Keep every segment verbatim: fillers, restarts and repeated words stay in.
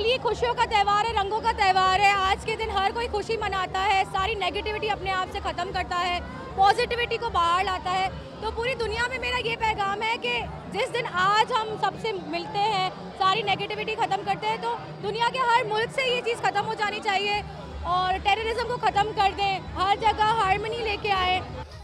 होली खुशियों का त्यौहार है, रंगों का त्यौहार है। आज के दिन हर कोई खुशी मनाता है, सारी नेगेटिविटी अपने आप से ख़त्म करता है, पॉजिटिविटी को बाहर लाता है। तो पूरी दुनिया में मेरा ये पैगाम है कि जिस दिन आज हम सबसे मिलते हैं, सारी नेगेटिविटी ख़त्म करते हैं, तो दुनिया के हर मुल्क से ये चीज़ ख़त्म हो जानी चाहिए और टेररिज्म को ख़त्म कर दें, हर जगह हारमनी लेके आए।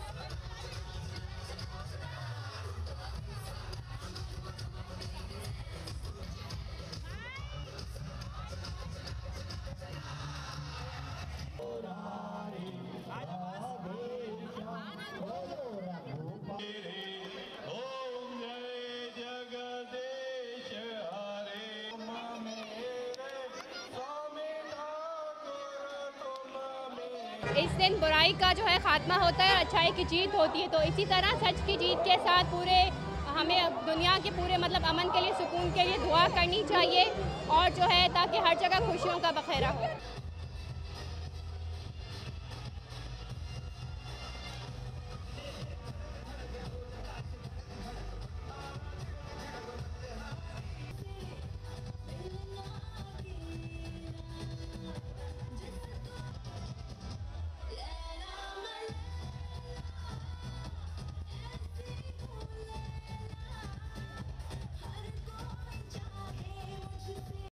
इस दिन बुराई का जो है खात्मा होता है और अच्छाई की जीत होती है। तो इसी तरह सच की जीत के साथ पूरे हमें दुनिया के पूरे मतलब अमन के लिए, सुकून के लिए दुआ करनी चाहिए और जो है ताकि हर जगह खुशियों का बखेरा हो।